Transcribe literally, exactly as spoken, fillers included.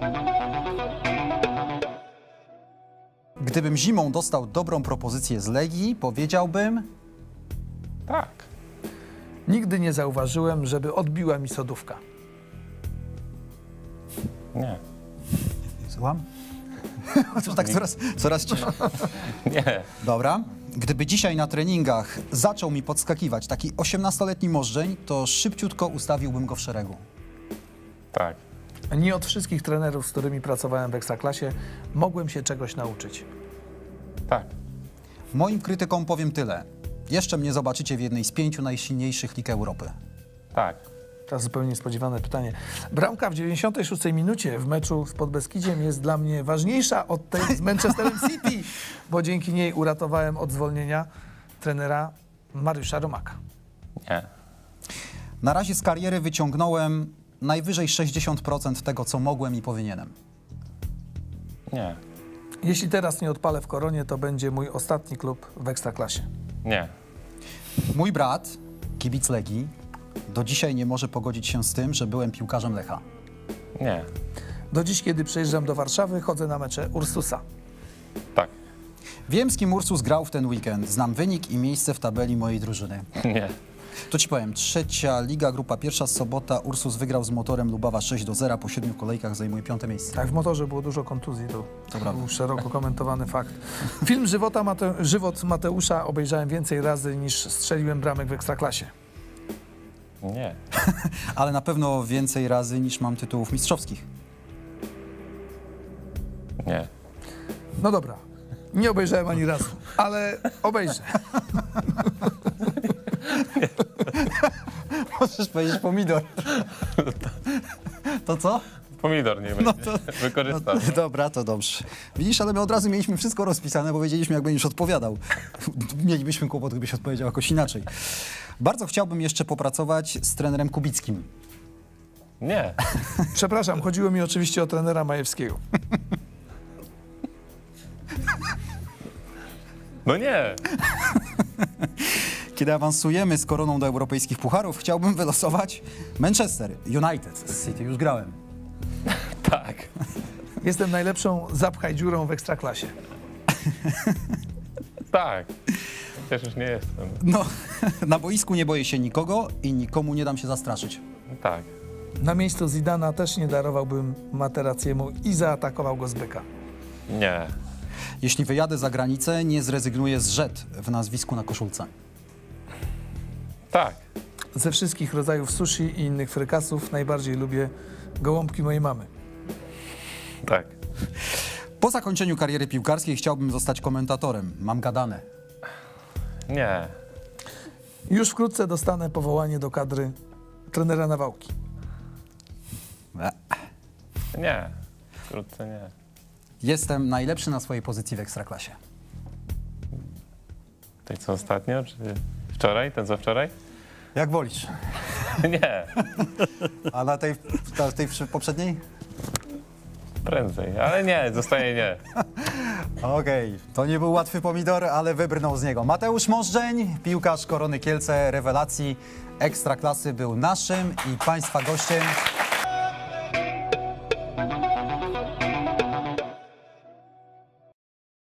Gdybym zimą dostał dobrą propozycję z Legii, powiedziałbym... Tak. Nigdy nie zauważyłem, żeby odbiła mi sodówka. Nie. Słucham? Chociaż tak coraz, coraz ciszej. Nie. Dobra. Gdyby dzisiaj na treningach zaczął mi podskakiwać taki osiemnastoletni możdżeń, to szybciutko ustawiłbym go w szeregu. Tak. Nie od wszystkich trenerów, z którymi pracowałem w Ekstraklasie, mogłem się czegoś nauczyć. Tak. Moim krytykom powiem tyle. Jeszcze mnie zobaczycie w jednej z pięciu najsilniejszych lig Europy. Tak. To zupełnie niespodziewane pytanie. Bramka w dziewięćdziesiątej szóstej minucie w meczu z Podbeskidziem jest dla mnie ważniejsza od tej z Manchesterem City, bo dzięki niej uratowałem od zwolnienia trenera Mariusza Romaka. Nie. Na razie z kariery wyciągnąłem najwyżej sześćdziesiąt procent tego, co mogłem i powinienem. Nie. Jeśli teraz nie odpalę w Koronie, to będzie mój ostatni klub w Ekstraklasie. Nie. Mój brat, kibic Legii, do dzisiaj nie może pogodzić się z tym, że byłem piłkarzem Lecha. Nie. Do dziś, kiedy przyjeżdżam do Warszawy, chodzę na mecze Ursusa. Tak. Wiem, z kim Ursus grał w ten weekend. Znam wynik i miejsce w tabeli mojej drużyny. Nie. To ci powiem, trzecia liga, grupa pierwsza, sobota. Ursus wygrał z Motorem Lubawa sześć do zera, po siedmiu kolejkach zajmuje piąte miejsce. Tak, w Motorze było dużo kontuzji, to, To to prawda. był szeroko komentowany fakt. Film Żywota Mate Żywot Mateusza obejrzałem więcej razy niż strzeliłem bramek w Ekstraklasie. Nie. Ale na pewno więcej razy niż mam tytułów mistrzowskich. Nie. No dobra, nie obejrzałem ani razu, ale obejrzę. Możesz powiedzieć pomidor. To co? Pomidor nie będzie. No to- Wykorzystam. No, dobra, to dobrze. Widzisz, ale my od razu mieliśmy wszystko rozpisane, bo wiedzieliśmy, jak będziesz odpowiadał. Mielibyśmy kłopot, gdybyś odpowiedział jakoś inaczej. Bardzo chciałbym jeszcze popracować z trenerem Kubickim. Nie. Przepraszam, chodziło mi oczywiście o trenera Majewskiego. No nie. Kiedy awansujemy z Koroną do europejskich pucharów, chciałbym wylosować Manchester United. Z City już grałem. Tak. Jestem najlepszą zapchaj dziurą w Ekstraklasie. Tak. Chociaż już nie jestem. No, na boisku nie boję się nikogo i nikomu nie dam się zastraszyć. Tak. Na miejscu Zidana też nie darowałbym Materaciemu i zaatakował go z byka. Nie. Jeśli wyjadę za granicę, nie zrezygnuję z Rzet w nazwisku na koszulce. Tak. Ze wszystkich rodzajów sushi i innych frykasów najbardziej lubię gołąbki mojej mamy. Tak. Po zakończeniu kariery piłkarskiej chciałbym zostać komentatorem. Mam gadane. Nie. Już wkrótce dostanę powołanie do kadry trenera Nawałki. E. Nie. Wkrótce nie. Jestem najlepszy na swojej pozycji w Ekstraklasie. Tej co ostatnio, czy wczoraj? Ten co wczoraj? Jak wolisz. Nie. A na tej, ta, tej poprzedniej? Prędzej. Ale nie, zostaje nie. Okej, to nie był łatwy pomidor, ale wybrnął z niego. Mateusz Możdżeń, piłkarz Korony Kielce, rewelacji Ekstraklasy, był naszym i Państwa gościem.